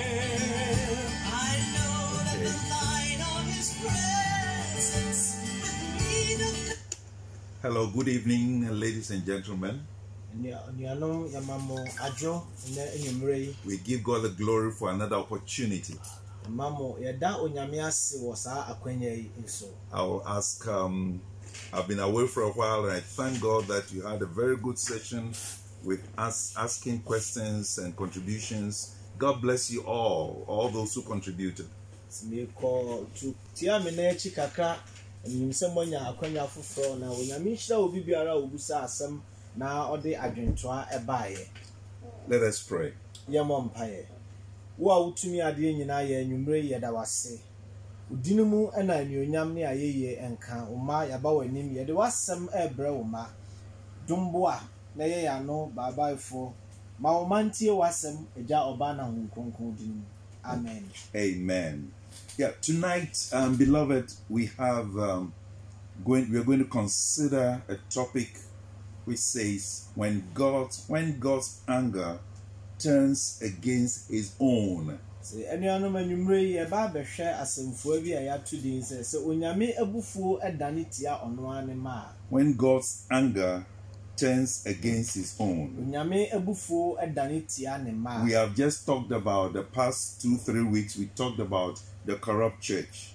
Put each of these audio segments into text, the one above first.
I know that the light of His presence with me doth. Hello, good evening, ladies and gentlemen. We give God the glory for another opportunity. I'll ask, I've been away for a while, and I thank God that you had a very good session with us asking questions and contributions. God bless you all those who contributed. Let us pray. Udinumu ena anyonyam ne ayeye enka uma yaba wanim yede wasem ebre uma dumboa na ye yano babaifo ma omantie wasem eja oba na honkonkon dinumu. Amen. Amen. Yeah, tonight, beloved, we have we are going to consider a topic which says when God's anger turns against His own. When God's anger turns against His own. We have just talked about the past 2-3 weeks. We talked about the corrupt church.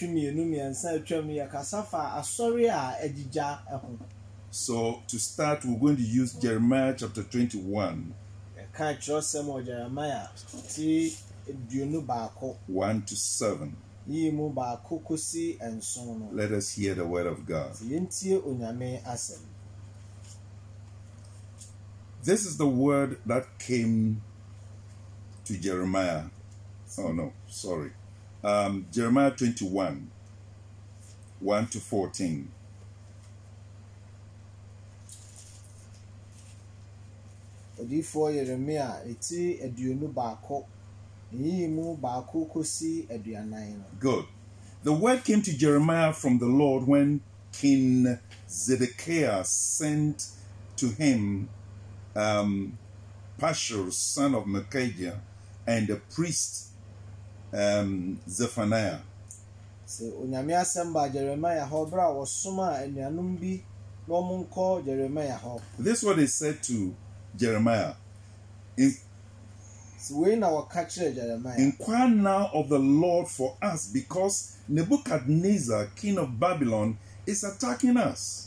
So to start, we're going to use Jeremiah chapter 21. 1 to 7. Let us hear the word of God. This is the word that came to Jeremiah. Oh no, sorry. Jeremiah 21, 1 to 14. Good. The word came to Jeremiah from the Lord when King Zedekiah sent to him Pashur, son of Micaiah, and the priest Zephaniah. This is what they said to Jeremiah. Inquire now of the Lord for us, because Nebuchadnezzar, king of Babylon, is attacking us.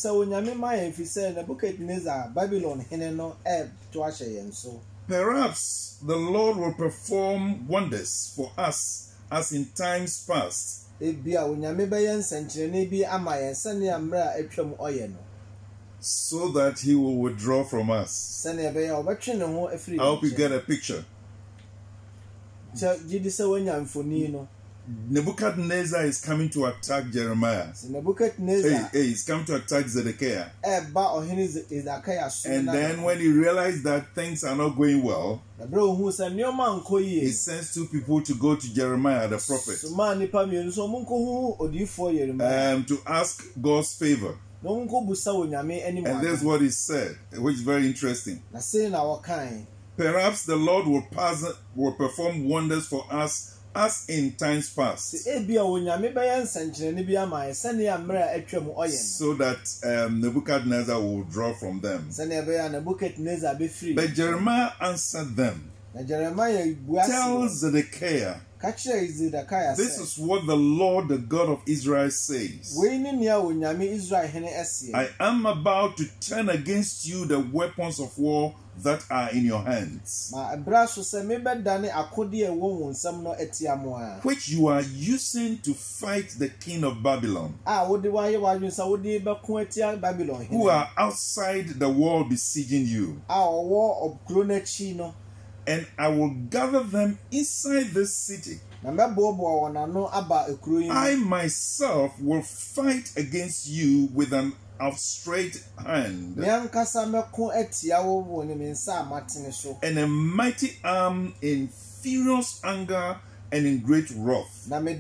Perhaps the Lord will perform wonders for us as in times past, so that He will withdraw from us. I hope you get a picture. Nebuchadnezzar is coming to attack Jeremiah. He's coming to attack Zedekiah. And then when he realized that things are not going well, he sends 2 people to go to Jeremiah the prophet to ask God's favor. And that's what he said, which is very interesting. Perhaps the Lord will perform wonders for us as in times past, so that Nebuchadnezzar will withdraw from them. But Jeremiah answered them, tell Zedekiah, this is what the Lord, the God of Israel, says. I am about to turn against you the weapons of war that are in your hands, which you are using to fight the king of Babylon, who are outside the wall besieging you. And I will gather them inside this city. I myself will fight against you with an outstretched hand and a mighty arm in furious anger and in great wrath. I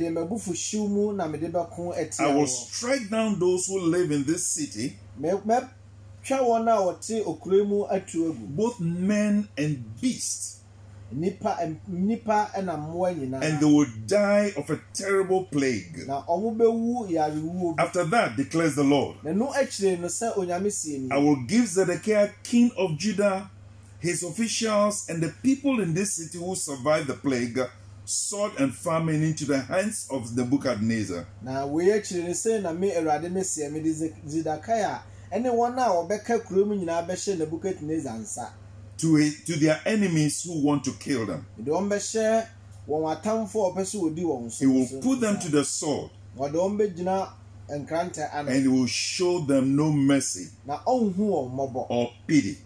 will strike down those who live in this city, both men and beasts, nipa ɛna mmoa nyinaa. And they will die of a terrible plague. Na ɔmo bɛwu yarewuo bi. After that, declares the Lord, Na no akyire no sɛ onyame sie ni. I will give Zedekiah, king of Judah, his officials, and the people in this city who survived the plague, sword and famine into the hands of Nebuchadnezzar. Na wei akyire no sɛ na me Awurade me sie me de Zedekiah ɛne wɔn a wɔbɛka kurom nyinaa bɛhyɛ Nebuchadnezzar nsa. To their enemies who want to kill them. De wɔn bɛhyɛ wɔn atamfo a ɔpɛ sɛ odi wɔn so. He will put them to the sword, Wɔde wɔn bɛgyina nkrantɛ ano. and he will show them no mercy Na ɔnhu wɔn mmɔbɔ. or pity.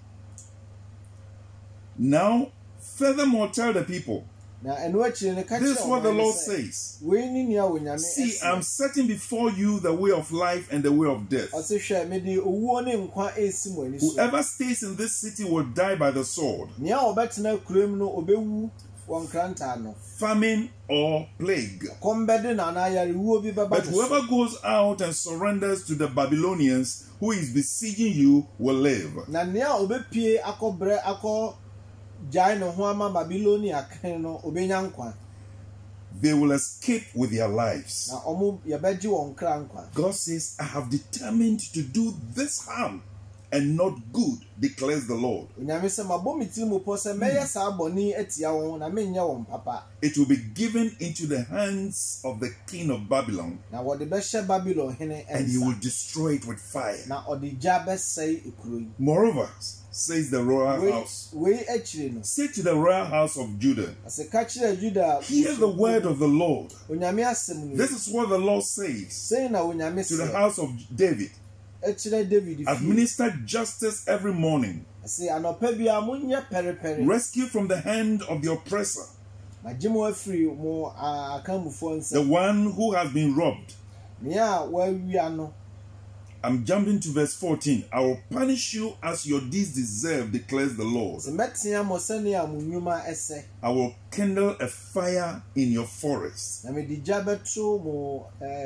Now, furthermore, tell the people, Na ɛno akyire no ka this kyerɛ is what the ɔman no Lord sɛ, says. wei ni nea onyame See, ɛsɛ. I'm setting before you the way of life and the way of death. Ɔse hwɛ mede owuo ne nkwa esi mo ani so. Whoever stays in this city will die by the sword, Nea ɔbɛtena kurom no obɛwu wɔ nkranta ano. famine, or plague. Kɔm bɛde na anaa yarewuo bi bɛba But ne so. whoever goes out and surrenders to the Babylonians who is besieging you will live. Na nea obɛpie akɔbrɛ akɔ gyae ne ho ama Babilonia kan no obɛnya nkwa. They will escape with their lives. Na ɔmo yɛbɛgye wɔn kra nkwa. God says, I have determined to do this harm and not good, declares the Lord. Onyame sɛ mabɔ me tiri mu pɔ sɛ mɛyɛ saa bɔne atia wɔn na menyɛ wɔn papa. It will be given into the hands of the king of Babylon, Na wɔde bɛhyɛ Babylon hene and he will nsa. destroy it with fire. Na ɔde gya bɛsɛe ekuro yi. Moreover, says the royal house, Wei akyire no. say to the royal house of Judah, Ase ka kyerɛ Juda. hear the word of the Lord. Onyame asɛm ni. This is what the Lord says Sɛn na onyame to the sɛ. house of David. Ɛkyerɛ David fie. Administer justice every morning. Ase anɔpa bi a monyɛ pɛrepɛre. Rescue from the hand of the oppressor, Na gye mo afiri mo akammufoɔ the nsam. one who has been robbed. Nea wɔawia no. I'm jumping to verse 14. I will punish you as your deeds deserve, declares the Lord. Sɛ mɛtea mo sɛnea mo nnwuma ɛsɛ. I will kindle a fire in your forest. Na mede gya bɛto mo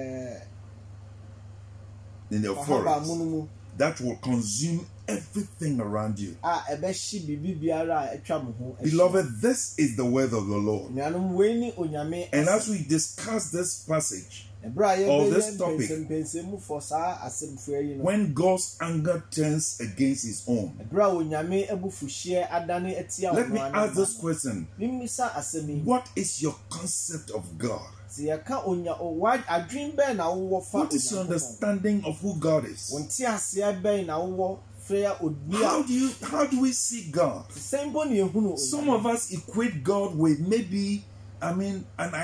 In your ɔhaba forest. mu no mu That will consume everything around you. a ɛbɛhye biribi biara a atwa mo ho ahyia. Beloved, this is the word of the Lord. Nuanom wei ni onyame And as asɛm. we discuss this passage, Ɛberɛ a or yɛbɛyɛ this topic, mpɛnsɛmpɛnsɛmu saa asɛmfua yi no. when God's anger turns against his own, Ɛberɛ a onyame abufuhyeɛ adane atia let me ɔno ask this ano. question. Mimmisa asɛm yi. What is your concept of God? Sɛ yɛka adwene bɛn na wowɔ fa What is your Onyankopɔn? understanding of who God is? Wo nteaseɛ bɛn na wowɔ frɛ odi How do we see God? sɛn mpo ne yɛhunu Some of us equate God with maybe, an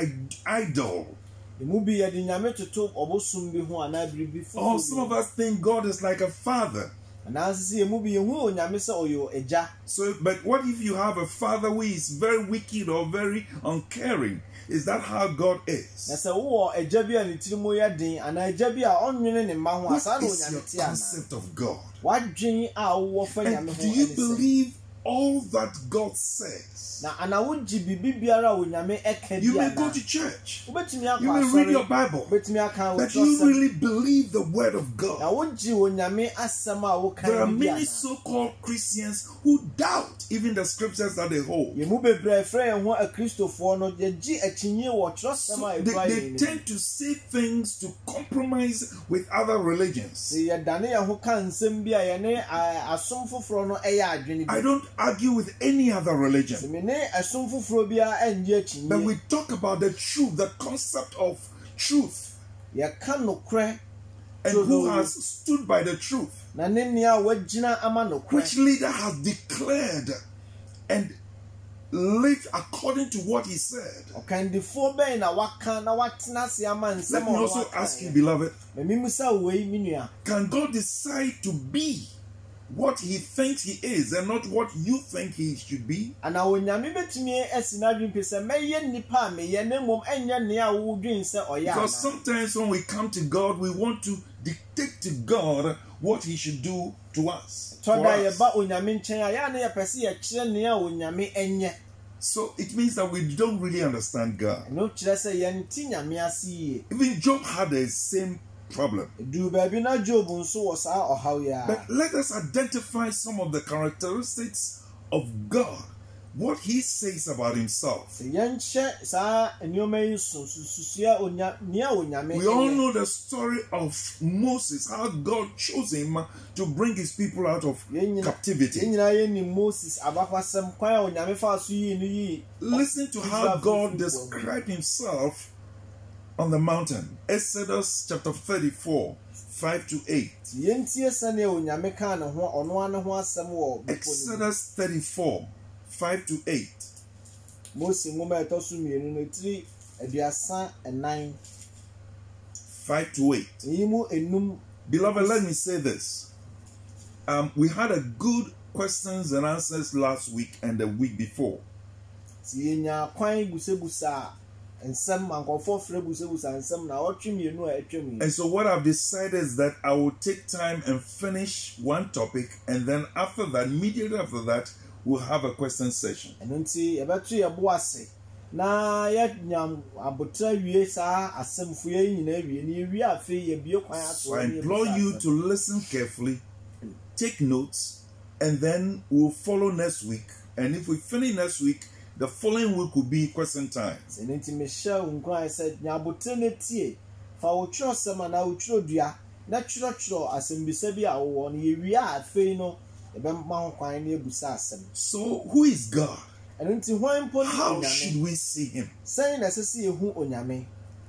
idol. Emu bi yɛde nyame toto ɔbosom bi ho anaa biribi Or some of us think God is like a father. anaasɛ sɛ emu bi yɛhunu onyame sɛ ɔyɛ agya. So, but what if you have a father who is very wicked or very uncaring? Is that how God Na is? sɛ wowɔ agya bi a ne tiri mu yɛ den anaa agya bi a ɔnwene ne mma ho a What saa na is your onyame te anaa. concept of God? Wadwen a wowɔ fa And nyame ho do you ɛne sɛ. believe all that God says? Na ana wogye biribi biara a onyame ɛka You bi may go anaa. to church. Wobɛtumi akɔ You may read your asɔre. Bible. Wobɛtumi aka wo But you kyerɛwsɛm. really believe the word of Na God. wogye onyame asɛm a woka There are bi many anaa. so-called Christians who doubt even the scriptures that they hold. Yɛmu bebree frɛ yɛn ho akristofoɔ no yɛgye akyinnye wɔ kyerɛwsɛm So a they ɛkura yɛn tend to say things to compromise with other religions. sɛ yɛdane yɛn ho ka nsɛm bi a yɛne asom foforɔ no ɛyɛ adwene I bi. don't argue with any other Sɛ religion. me ne asom foforɔ biara ɛngye But akyinnye. we talk about the truth, the concept of truth, Yɛka nokorɛ and who has stood by the truth. na ne nea a wagyina ama nokorɛ. Which leader has declared and lived according to what he said. Ɔkandifoɔ bɛn na waka na watena ase ama Let nsɛm me a also ɔwaka ask you, yɛ. beloved, Na mimisa wei me nua. can God decide to be what he thinks he is and not what you think he should be? Ana onyame betumi asi n'adwene pe sɛ mɛyɛ nipa a meyɛ na mmom ɛnyɛ nea a wodwen sɛ ɔyɛ Because ana. sometimes when we come to God, we want to dictate to God what he should do to us. for Tɔda us. yɛba onyame nkyɛn a yɛa na yɛpɛ sɛ yɛkyerɛ nea onyame ɛnyɛ. So it means that we don't really understand God. Ɛno kyerɛ sɛ yɛnte nyame ase yie. Even Job had the same problem. Duru baabi na Job nso wɔ saa ɔhaw yi a. But let us identify some of the characteristics of God what he says about himself. sɛ yɛnhyɛ saa nneɛma yi so susua nea onyame We all know the story of Moses, how God chose him to bring his people out of yɛn captivity. nyinaa yɛnim Moses abakwasɛm kwan a onyame faa so yii no yii Listen to how Israel God people described himself on the mountain. Exodus chapter 34, 5 to 8. yɛntie sɛnea onyame kaa ne ho ɔno ara ne ho asɛm wɔ bepɔ no mu. Exodus 34, 5 to 8. Mose nwoma ɛtɔ so mmienu no tiri 34 5 to 8. eyi mu enum Beloved, let me say this. We had a good questions and answers last week and the week before. ti yɛnya kwan busabusa nsɛm ankɔfoɔ frɛ busabusa nsɛm na ɔtwe mmienu a ɛtwa mu yi. And so what I've decided is that I will take time and finish one topic, and then after that, immediately after that, we'll have a question session. ɛno nti yɛbɛto yɛbo ase na yɛnya abotra wie saa asɛmfo yɛ nyinaa wie na yɛwie afei yɛbie kwan So ato I implore you to listen carefully, take notes, and then we'll follow next week. And if we finish next week, the following week will be question time. ɛno nti mehyɛ wo nkran sɛ nya abotra no tie fa wo twerɛsɛm anaa wo twerɛdua na twerɛtwerɛ asɛmbisa bi a wowɔ no yɛwie a afei no yɛbɛma ho kwan na yɛbusa asɛm. So who is God? ɛno nti hwan mpo ne How onyame should we see him? sɛn na ɛsɛ sɛ yɛhu onyame.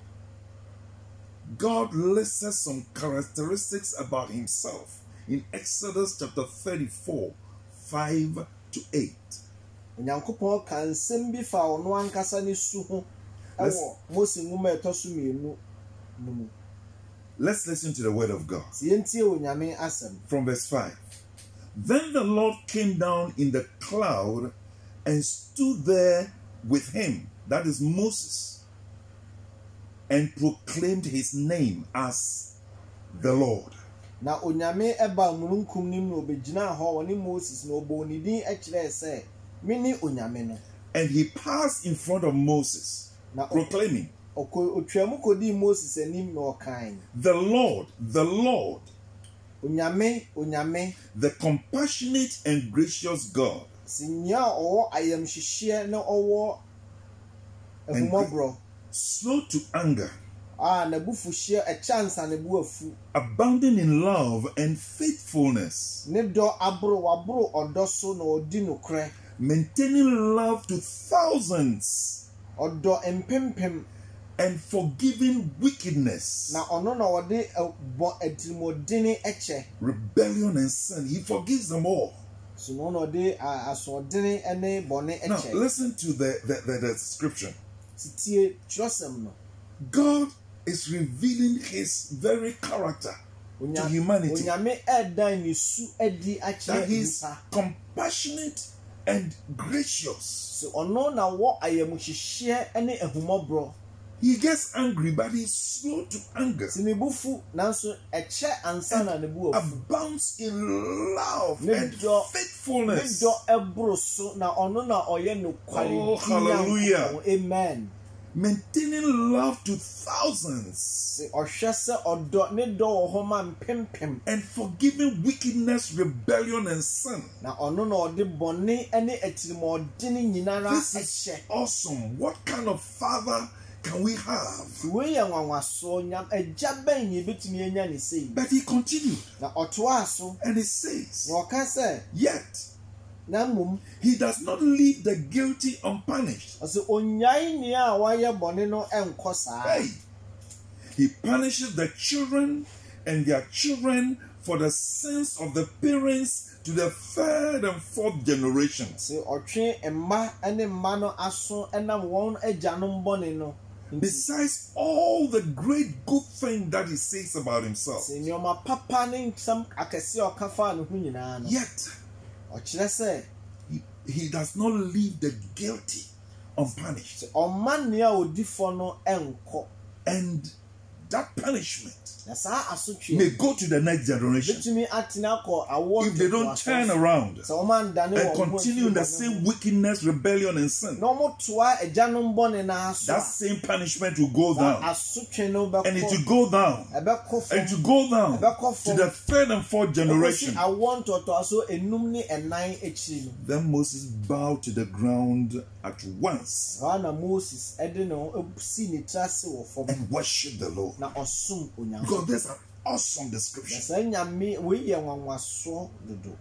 God listed some characteristics about himself in Exodus chapter 34, 5 to 8. onyankopɔn ka nsɛm bi fa ɔno ankasa ne su ho ɛwɔ Mose nwoma ɛtɔ so mmienu no mu. Let's listen to the word of God. sɛ yɛntie onyame asɛm. From verse 5. Then the Lord came down in the cloud and stood there with him, that is Moses, and proclaimed his name as the Lord. na onyame ɛba omununkum nim na obegyinaa hɔ ɔne Moses na ɔbɔ ne din ɛkyerɛɛ sɛ mene onyame no. And he passed in front of Moses, na proclaiming, otwamu kɔdii Moses anim na ɔkae, the Lord, onyame onyame the compassionate and gracious God, sɛ nea a ɔwɔ ayamhyehyeɛ na ɔwɔ ahumɔborɔ slow to anger, a n'abufuhyeɛ ɛkyɛ ansa ne bo afu, abounding in love and faithfulness, ne dɔ waboro ɔdɔ so na ɔdi nokorɛ, maintaining love to thousands, ɔdɔ mpempem, and forgiving wickedness, na ɔno na ɔde bɔ atirimɔdene ɛkyɛ, rebellion and sin. He forgives them all. so na ɔno ɔde asoɔdene ne bɔne Now ɛkyɛ. listen to the scripture. Titie twerɛsɛm no. God is revealing his very character to humanity. onyame ɛdan ne su adi That akyerɛ he's nipa. compassionate and gracious. So ɔno na wɔ ayamhyehyeɛ ne ahumɔborɔ. He gets angry, but he's slow to anger. Si ne bo fu nanso ɛkyɛ ansa na ne bo afu. Abounds in love Ne and dɔ- faithfulness. Ne dɔ ɛboro so na ɔno na ɔyɛ nokware. Oh, hallelujah. Amen. Maintaining love to thousands. Si ɔhwɛ sɛ ɔdɔ ne dɔ wɔ hɔ ma mpempem. And forgiving wickedness, rebellion, and sin. Na ɔno na ɔde bɔne ne atirimɔdene nyinara This ɛhyɛ. is awesome. What kind of father can we have? Wei yɛ nwanwasoɔ nyam agya bɛn na ebetumi anya ne sei. But he continued Na ɔtoa so and he says, na ɔka sɛ yet na mmom he does not leave the guilty unpunished. ɔsɛ onyae nea a wayɛ bɔne no ɛnkɔ saa. Hey, he punishes the children and their children for the sins of the parents to the third and fourth generations. Sɛ ɔtwe mma ne mma no aso ɛnam wɔn agyanom bɔne no. Nti Besides all the great good thing that he says about himself, sɛ nneɛma papa ne nsɛm akɛse a ɔka faa ne ho nyinaa no. yet Ɔkyerɛ sɛ he does not leave the guilty unpunished. ɔmma nea a ɔdi fɔ no ɛnkɔ. And that punishment Na saa asotwe may go to the next generation betumi atena kɔ awɔ if they don't turn around sɛ ɔman dane and wɔn ho continue in the afiri same bɔne ho. wickedness, rebellion, and sin. Na ɔmo toa agyanom bɔne na so That a same punishment will go saa down, asotwe no and it will bɛkɔ go down, ɛbɛkɔ and it fam will go down ɛbɛkɔ to the fam third and fourth ɛkɔsi generation. awɔ ntɔtɔaso enum ne ɛnan akyiri no. Then Moses bowed to the ground at once Saa na Moses ɛde ne ho si ne tiri ase wɔ fam and worshiped the Lord. na ɔsom Onyankopɔn. Because there's an awesome Na description. saa nyame wei yɛ nwanwasoɔ dodo.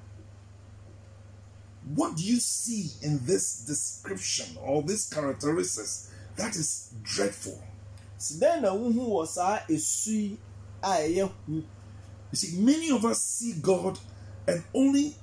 What do you see in this description or these characteristics that is dreadful? Sidɛn na wohu wɔ saa esu yi a ɛyɛ hu. You see, many of us see God and only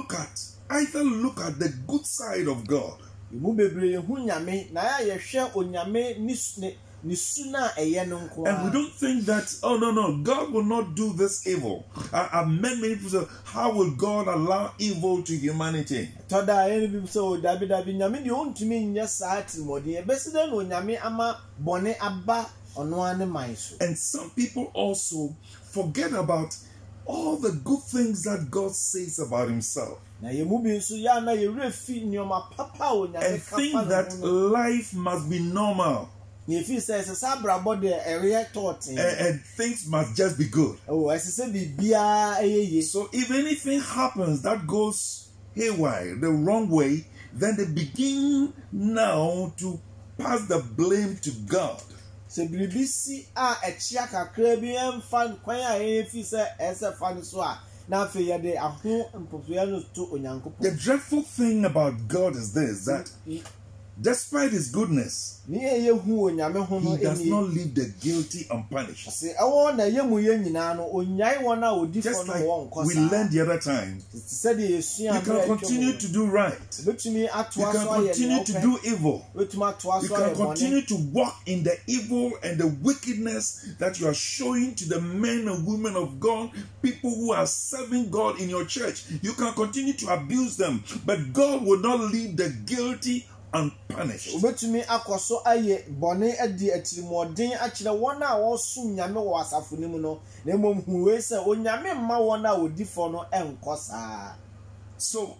either look at the good side of God, Emu bebree hu nyame na yɛhwɛ onyame ne su na ɛyɛ no nko and we ara. don't think that, oh no, God will not do this evil. I've met many people say, how will God allow evil to humanity? Tɔda a yɛn bi sɛ o dabi nyame deɛ ɔntumi nyɛ saa tirimɔden ɛbɛsi dɛ na onyame ama bɔne aba ɔno ara ne man so. And some people also forget about all the good things that God says about himself Na yɛmu bi nso yɛ ana yɛwerɛ fi nneɛma papa a onyame and ka think fa that ne ho no. life must be normal Yɛfi sɛ ɛsɛ sɛ abrabɔ deɛ ɛyɛ tɔɔten. and things must just be good. Ɛsɛ sɛ biribiara ɛyɛ yie. So if anything happens that goes haywire, the wrong way, then they begin now to pass the blame to God. Sɛ biribi si a ɛkyea kakra bi ɛmfa kwan a yɛfi sɛ ɛsɛ fa no so a na afei yɛde aho mpopoeɛ no to The Onyankopɔn. dreadful thing about God is this, that despite his goodness, Ne yɛhu Onyame ho no he does ɛnie. not leave the guilty unpunished. Sɛ ɛwɔ na yɛ mu yɛ nyinaa no onnyae wɔn a odi Just fɔ no like wɔn nkɔ we saa. learned the other time, Sɛdeɛ yɛsua you mmerɛ can a continue atwa to mu do right. no. Wobɛtumi You atoa can so ayɛ continue nea to wopɛ. do evil. Wobɛtumi atoa You so can ayɛ bɔne. continue to walk in the evil and the wickedness that you are showing to the men and women of God, people who are serving God in your church. You can continue to abuse them, but God will not leave the guilty unpunished. Wobɛtumi akɔ so ayɛ bɔne adi atirimɔden akyerɛ wɔn a wɔsom nyame wɔ asafo no mu no, na mmom hu wei sɛ onyame mma wɔn a wɔdi fɔ no ɛnkɔ saa. So,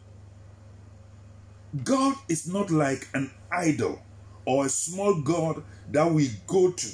God is not like an idol or a small God that we go to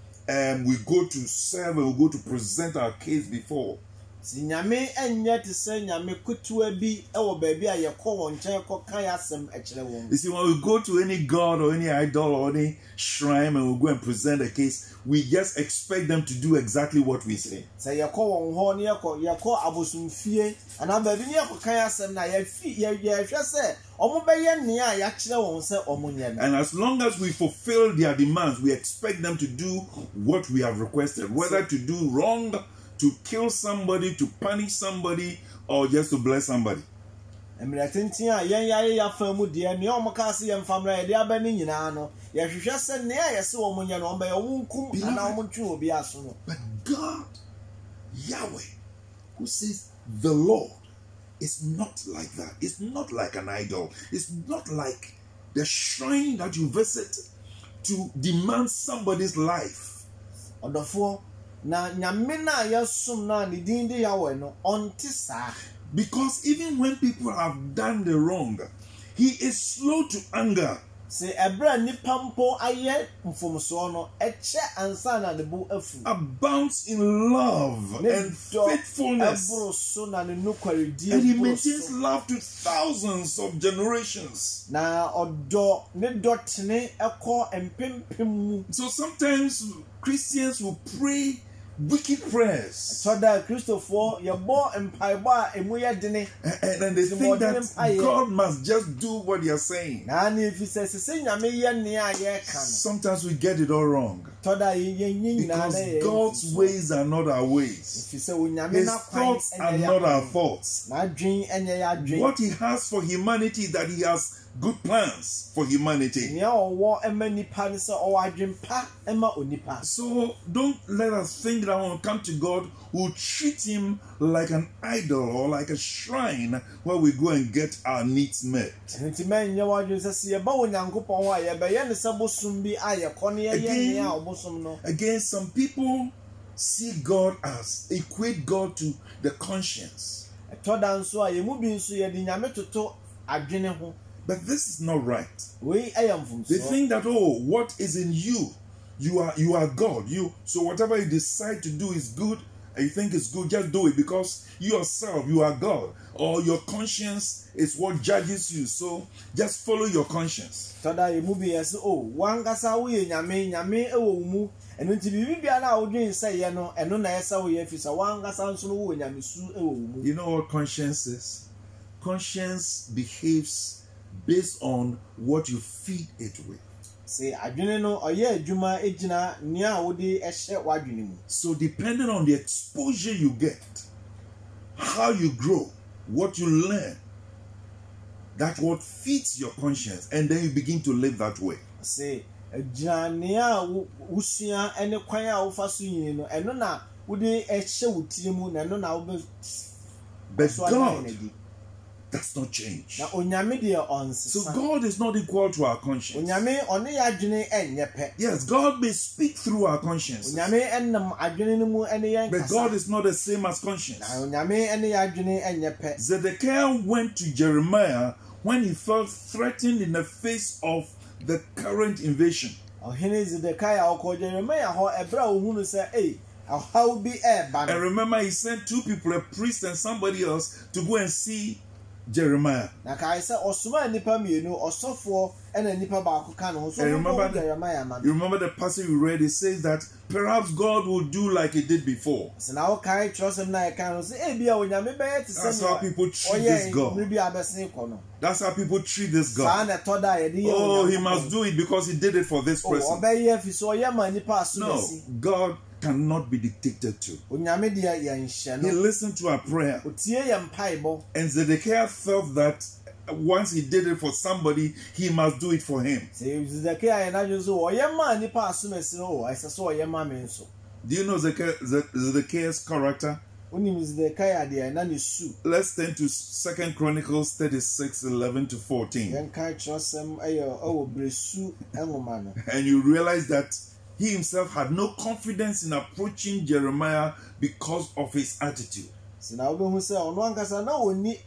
serve and we go to present our case before. Si nyame ɛnyɛ te sɛ nyame ketewa bi ɛwɔ baabi a yɛkɔ wɔn nkyɛn kɔka yɛ asɛm ɛkyerɛ wɔn. You see, when we go to any god or any idol or any shrine and we go and present a case, we just expect them to do exactly what we say. Sɛ yɛkɔ wɔn hɔ ne yɛkɔ abosomfie anaa baabi ne yɛkɔka yɛ asɛm na yɛhwɛ sɛ ɔmo bɛyɛ nea a yɛakyerɛ wɔn sɛ ɔmo nyɛ no. And as long as we fulfill their demands, we expect them to do what we have requested, whether to do wrong, to kill somebody, to punish somebody, or just to bless somebody. Mmerɛ tenten a yɛn yɛayɛ yɛafa mu deɛ nea ɔmo kaa sɛ yɛmfa mmra yɛde aba ne nyinaa no yɛhwehwɛ sɛ nea yɛsɛ wɔn nyɛ no ɔmo bɛyɛ ɔmo nkum anaa ɔmo ntwe obi aso no. But God, Yahweh, who says the Lord, is not like that. It's not like an idol. It's not like the shrine that you visit to demand somebody's life. Ɔdɔfoɔ na nyame na yɛsom na ne din de Yahweh no ɔnte saa. Because even when people have done the wrong, he is slow to anger. Sɛ ɛberɛ a nnipa mpo ayɛ mfomsoɔ no ɛkyɛ ansa na ne bo afu. Abounds in love Ne and dɔ faithfulness. ɛboro so na ne nokwaredie And he boro maintains so. love to thousands of generations. Na ɔdɔ ne dɔtene ɛkɔ mpempem mu. So sometimes Christians will pray wicked prayers. Tɔda Kristofoɔ yɛbɔ mpaebɔ a emu yɛ dene. And they think that God must just do what they are saying. Na ne efi sɛ sɛ nyame yɛ nea a yɛka no. Sometimes we get it all wrong. Tɔda yɛnyɛ nyinaa na Because yɛ God's ways are not our ways. Efi sɛ onyame His n'akwan thoughts are ɛnyɛ not yɛ our akwan. thoughts. N'adwen ɛnyɛ yɛ adwen. What he has for humanity is that he has good plans for humanity. Nea ɔwɔ ɛma nipa ne sɛ ɔwɔ adwen pa ɛma onipa. So don't let us think that when we come to God, we'll treat him like an idol or like a shrine where we go and get our needs met. Nti mɛnyɛ w'adwen sɛ sɛ yɛba Onyankopɔn hɔ a yɛbɛyɛ ne sɛ bosom bi a yɛkɔ ne yɛyɛ nea a ɔbosom no. Again, some people see God as, equate God to the conscience. ɛtɔda nso a yɛmu bi nso yɛde nyame toto adwene ho. But this is not right. Wei ɛyɛ They mfomsoɔ. think that, oh, what is in you? You are God. So whatever you decide to do is good, and you think it's good, just do it because you yourself, you are God. Or your conscience is what judges you. So just follow your conscience. Tɔda yɛmu bi yɛ sɛ o wankasa woyɛ nyame nyame ɛwɔ wo mu ɛno nti biribi biara a wodwen sɛ yɛ no ɛno na ɛsɛ woyɛ fi sɛ wankasa nso no wowɔ nyamesu ɛwɔ wo mu. You know what conscience is? Conscience behaves based on what you feed it with. Sɛ adwene no ɔyɛ adwuma gyina nea a wode ɛhyɛ w'adwene mu. So depending on the exposure you get, how you grow, what you learn, that's what feeds your conscience, and then you begin to live that way. Sɛ gyina nea a wosua ɛne kwan a wofa so yini no ɛno na wode ɛhyɛ wo tiri mu na ɛno na wobɛ But so God adi. does not change. Na onyame deɛ So ɔnsesa. God is not equal to our conscience. Onyame ɔne yɛ adwene ɛnyɛ pɛ. Yes, God may speak through our conscience, Onyame ɛnam adwene no mu ɛne yɛn but kasa. God is not the same as conscience. Na onyame ɛne yɛ adwene ɛnyɛ pɛ. Zedekiah went to Jeremiah when he felt threatened in the face of the current invasion. Ɔhene Zedekiah ɔkɔ Jeremia hɔ ɛbrɛ a ohunu sɛ ɔhaw bi ɛɛba And no. remember, he sent two people, a priest and somebody else, to go and see Jeremiah. Na kae sɛ ɔsomaa nnipa mmienu ɔsɔfoɔ ɛna nnipa baako ka ne ho so And ɔkɔ remember, Jeremia ma you remember the passage we read, it says that perhaps God will do like he did before. sɛ na wokae kyerɛsɛm no a ɛka no sɛ ebia onyame bɛyɛ te That's how sɛ people treat this ɔyɛ God. mmere bi a bɛsen kɔ no. That's how people treat this Saa God. na ɛtɔ da a yɛde yɛ Oh, he Onyankopɔn. must do it because he did it for this person. Ɔbɛyɛ fi so ɔyɛ ma nnipa aso No, bɛsi. God cannot be dictated to. Onyame deɛ yɛnhyɛ He no. listened to our prayer. Otie yɛ mpaebɔ. And Zedekiah felt that once he did it for somebody, he must do it for him. Sɛ Zedekiah yɛ n'adwene so ɔyɛ ma nnipa aso bɛsi no ɛsɛ sɛ ɔyɛ ma me nso. Do you know Zedekiah's character? Wonim Zedekiah deɛ na ne su. Let's turn to 2 Chronicles 36:11-14. Yɛnka kyerɛsɛm ɛwɔ Bresu nwoma no. And you realize that he himself had no confidence in approaching Jeremiah because of his attitude. Sɛ na wobɛhu sɛ ɔno ankasa na ɔnni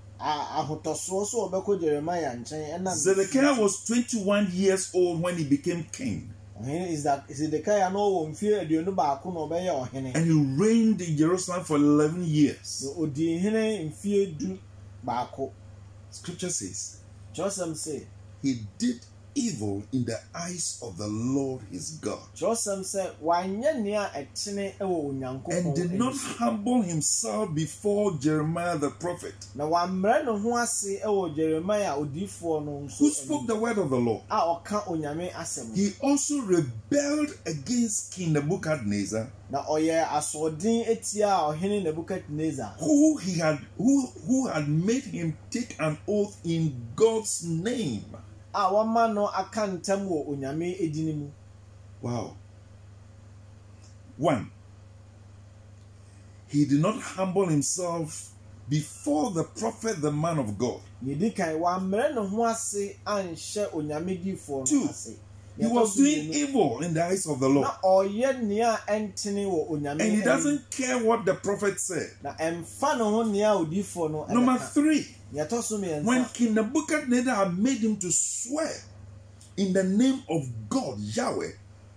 ahotɔsoɔ so ɔbɛkɔ Jeremia nkyɛn ɛnam. Zedekiah was 21 years old when he became king. Ɔhene Zedekiah na ɔwɔ mfeɛ 21 na ɔbɛyɛ ɔhene. And he reigned in Jerusalem for 11 years. Na ɔdi hene mfeɛ 12. Scripture says, Kyerɛsɛm sɛ he did evil in the eyes of the Lord his God, kyerɛsɛm sɛ wanyɛ nea ɛtene wɔ Onyankopɔn and did not ani so. humble himself before Jeremiah the prophet, Na wammrɛ ne ho ase wɔ Jeremia odiifoɔ no nso who spoke the word of the Lord. a ɔka Onyame asɛm. He also rebelled against King Nebuchadnezzar, Na ɔyɛ asoɔden etia ɔhene Nebukadnezar who had made him take an oath in God's name. a wama no aka ntam wɔ Onyame edin mu. Wow. 1. He did not humble himself before the prophet, the man of God. Yedi kan wammrɛ ne ho ase anhyɛ Onyame diifoɔ Two, no ase. He was doing evil in the eyes of the Lord. Na ɔyɛ nea ɛntene wɔ Onyame And he anim. doesn't care what the prophet said. Na ɛmfa ne ho nea odiifoɔ no Number ɛbɛka. 3, Nea ɛtɔ so mmiɛnsa. when King Nebuchadnezzar had made him to swear in the name of God, Yahweh,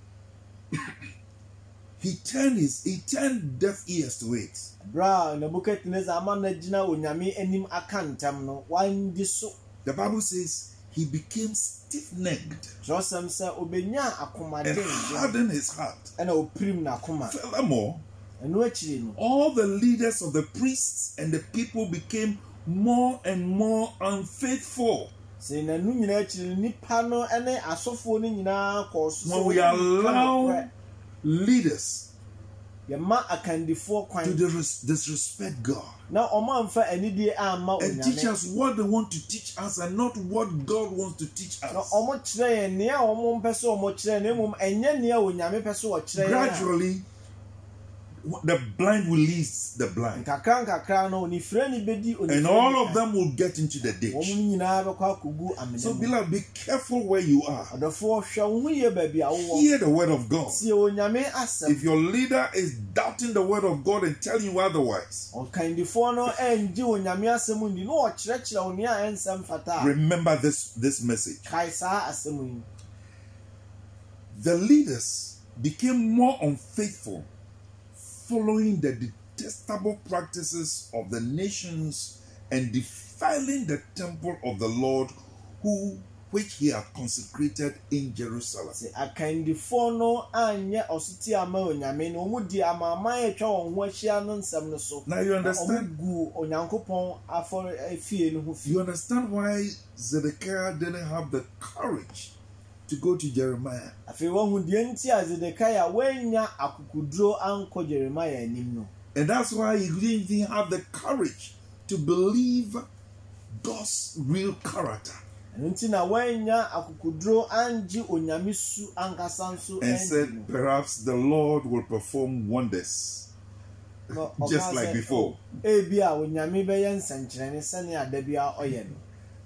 he turned deaf ears to it. Bra Nebukadnezar ama no gyina Onyame anim aka ntam no wandi so. The Bible says he became stiff-necked Kyerɛsɛm sɛ obenya and akomaden hardened his heart. ɛna opirim n'akoma. Furthermore, Ɛno akyiri no all the leaders of the priests and the people became more and more unfaithful. sɛ n'anu nyinaa akyiri no nipa no ne asɔfoɔ no nyinaa kɔɔ so When we allow leaders yɛma akandifoɔ to kwan disrespect God na ɔmo amfa anidie amma and teach Onyame us what they want to teach us and not what God wants to teach na us, ɔmo kyerɛ yɛn nea ɔmo mpɛ sɛ ɔmo kyerɛ na mmom ɛnyɛ nea Onyame pɛ sɛ ɔkyerɛ yɛn a, gradually the blind will lead the blind. nkakra nkakra no onifire ni bedi onifire. And all of them will get into the ditch. Wɔn nyinaa bɛkɔ akɔgu amena So, mu. beloved, be careful where you are. Ɔdɔfoɔ hwɛ wo ho yie baabi a wowɔ. Hear the word of God. Tie onyame asɛm. If your leader is doubting the word of God and telling you otherwise, ɔkandifoɔ no ɛngye onyame asɛm ndi na ɔkyerɛkyerɛ wo nea ɛnsɛm fata a remember this message. kae saa asɛm yi. The leaders became more unfaithful following the detestable practices of the nations and defiling the temple of the Lord which he had consecrated in Jerusalem. sɛ akandifoɔ no anyɛ ɔsoti ama onyame no ɔmo di amaaman atwa wɔn ho ahyia no nsɛm no so. Now you understand? ɔmo gu onyankopɔn afɔre fie no ho fi. You understand why Zedekiah didn't have the courage to go to Jeremiah? afei wɔhu deɛ nti a Zedekia wɔanya akokoduro ankɔ Jeremiah anim no. And that's why he didn't even have the courage to believe God's real character. ɛno nti na wɔanya akokoduro angye onyame su ankasa nso And ɛndi said, no. perhaps the Lord will perform wonders. Na Just ɔka like sɛ, before. ebi a onyame bɛyɛ nsɛnkyerɛnne sɛnea da bia ɔyɛ no.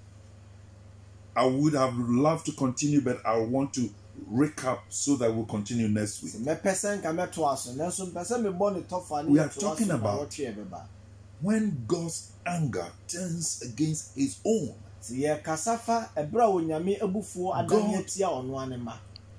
I would have loved to continue, but I want to recap so that we'll continue next week. mɛpɛ sɛ nka mɛtoa so nanso mpɛ sɛ mebɔ ne tɔfa ne We are yɛtoa talking so ma about- wɔtwe bɛba. When God's anger turns against his own, sɛ yɛkasa fa ɛberɛ a onyame abufuo adane God- atia ɔno ane ma.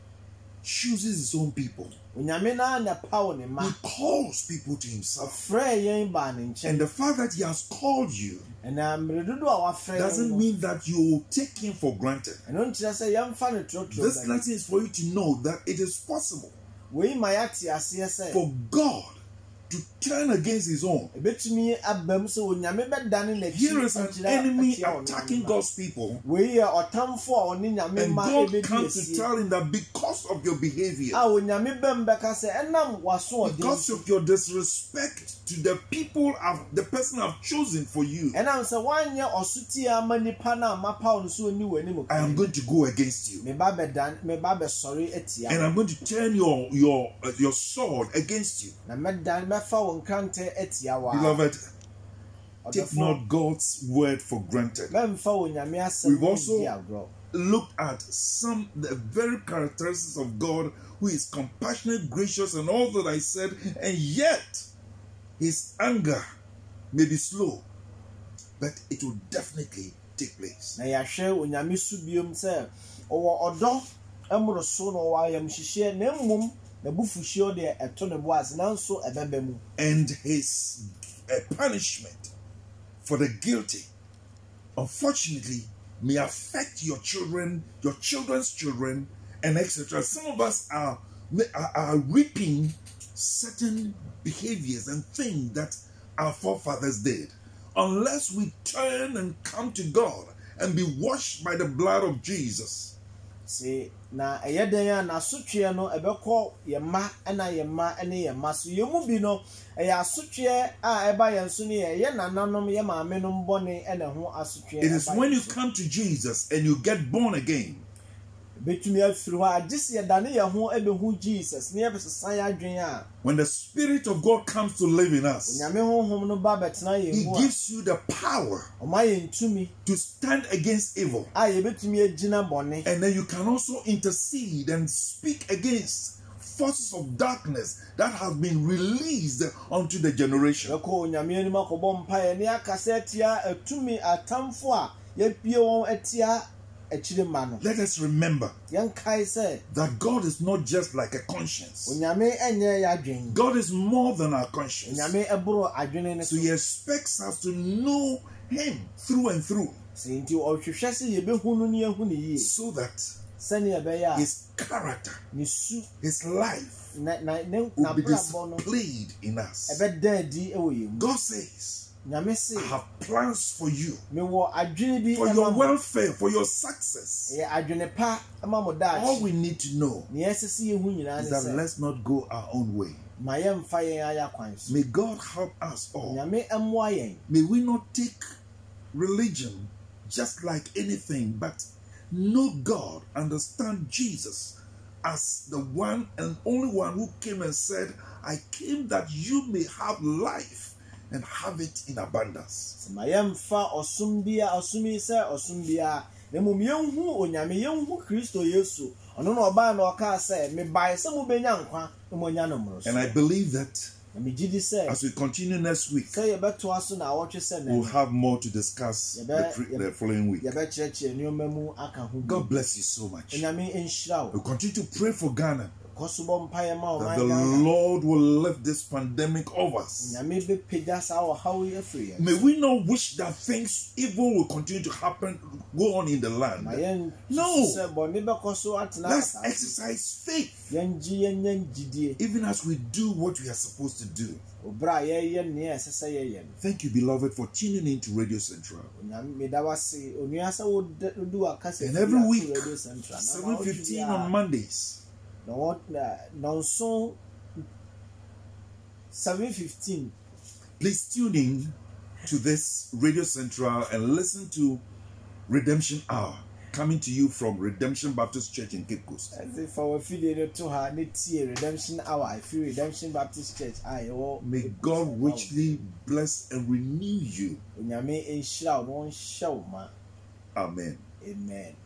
chooses his own people. onyame naa na paw ne ma. He calls people to himself. ɔfrɛ yɛn baa ne And nkyɛn. the fact that he has called you ɛna mmere dodo a wafrɛ yɛn doesn't no, mean that you will take him for granted. ɛno nkyerɛ sɛ yɛmfa no torotoro This bɛn. lesson is for you to know that it is possible wei ma yɛate aseɛ sɛ for God to turn against his own. ɛbɛtumi aba mu sɛ onyame bɛdane n'akyi Here is an akyerɛ enemy atia ɔno attacking ane ma. God's people, wei yɛ ɔtamfo a ɔne nyame and ma God ɛbɛdi comes to asie. tell him that because of your behavior, a onyame bɛm bɛka sɛ ɛnam w'asoɔden because of your disrespect to the people, the person I've chosen for you, ɛnam sɛ woanyɛ ɔsotie ama nipa no a mapaw no so ɔni w'anim I am going to go against you, meba bɛsɔre atia and wo. I'm going to turn your sword against you. na mɛfa wo nkrantɛ atia wo a Beloved, take ɔdɔfoɔ not God's word for granted. mɛmfa onyame asɛm We've also- di agorɔ. Look at the very characteristics of God, who is compassionate, gracious, and all that I said, and yet his anger may be slow, but it will definitely take place. na yɛahwɛ onyame so biom sɛ ɔwɔ ɔdɔ mmoroso na ɔwɔ ayamhyehyeɛ na mmom n'abufuhyeɛ deɛ ɛto ne bo ase nanso ɛbɛba mu. And his punishment for the guilty, unfortunately, may affect your children, your children's children, and etc. Some of us are reaping certain behaviors and things that our forefathers did. Unless we turn and come to God and be washed by the blood of Jesus, se na ɛyɛ dɛn a n'asotweɛ no ɛbɛkɔ yɛn mma ɛna yɛn mma ne yɛn mma so yɛn mu bi no ɛyɛ asotweɛ a ɛba yɛn so ne yɛn nananom yɛn maamenom bɔne ɛna ho asotweɛ it is ɛba when yɛn you so. come to Jesus and you get born again betumi afiri hɔ a gye sɛ yɛdane yɛn ho ɛbɛhu Jesus ne yɛbɛsesa yɛn adwene a when the Spirit of God comes to live in us. onyame honhom no ba bɛtena yɛn He mu a gives you the power ɔma yɛn tumi to stand against evil. a yɛbɛtumi agyina bɔne And then you can also intercede and speak against forces of darkness that have been released onto the generation. bɛkɔ onyame anim akɔbɔ mpaeɛ ne akasa atia atumi atamfo a yɛapue wɔn atia akyire ma no. Let us remember yɛnkae sɛ that God is not just like a conscience. onyame ɛnyɛ yɛ adwene. God is more than our conscience. onyame ɛboro adwene ne So so. he expects us to know him through and through sɛ nti ɔhwehwɛ sɛ yɛbɛhu no ne yɛhu ne yie so that sɛnea ɛbɛyɛ a his character, ne su his life will be n'abrabɔ no displayed in us. ɛbɛda adi wɔ yɛn mu. God says, nyame se I have plans for you, mewɔ adwene bi for ɛma your mo. welfare, for your success. ɛyɛ adwene pa ɛma mo All daakye. we need to know nea ɛsɛ sɛ yɛhu nyinaa is ne that sɛ let's not go our own way. ma yɛmfa yɛn ayɛ kwan so. May God help us all. nyame ɛmmoa yɛn. May we not take religion just like anything, but know God, understand Jesus, as the one and only one who came and said, I came that you may have life and have it in abundance. Mayemfa osumbia osumi se osumbia nemu yenhu onyame yenhu Kristo Yesu ono no ba na oka se me bai se mu benya nkwa mo nya no mro. And I believe that as we continue next week, we'll have more to discuss the following week. God bless you so much. We'll continue to pray for Ghana, that the Lord will lift this pandemic off us. May we not wish that things evil will continue to happen, go on in the land. No. Let's exercise faith, even as we do what we are supposed to do. Thank you, beloved, for tuning in to Radio Central. And every week, 7:15 on Mondays, 7:15. Please tune in to this Radio Central and listen to Redemption Hour, coming to you from Redemption Baptist Church in Cape Coast. As our affiliate to her, Redemption Hour, I feel Redemption Baptist Church. May God richly bless and renew you. Amen. Amen.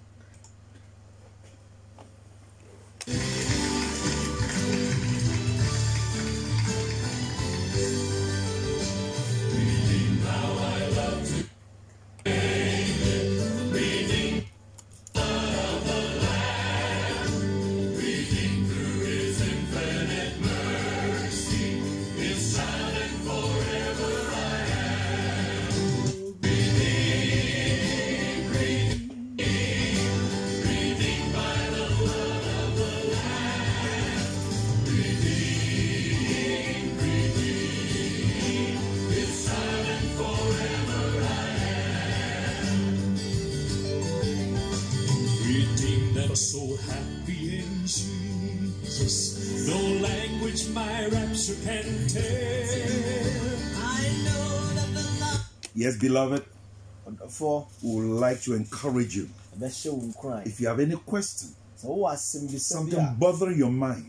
So happy in Jesus, no language my rapture can tell. I know that the love. Yes, beloved, we would like to encourage you. If you have any question, something bothering your mind,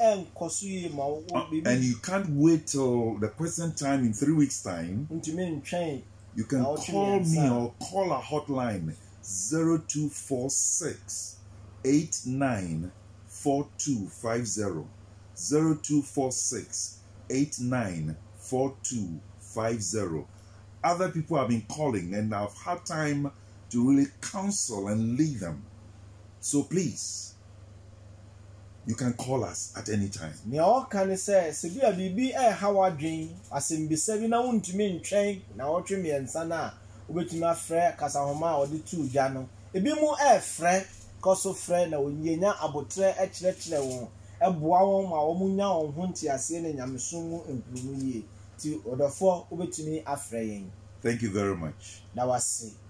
and you can't wait till the present time in 3 weeks' time, you can call me or call our hotline 0246 894250. 0246 894250. Other people have been calling and I've had time to really counsel and lead them. So please, you can call us at any time. Koso friend na onyenya abotre ekyerɛkyerɛ wɔn ɛboa wɔn ma wɔn nya wɔn ho ntiaseɛ na nyamesom mu nkuru yie ti odofo obetumi afrɛ yɛn. Thank you very much. Na wase.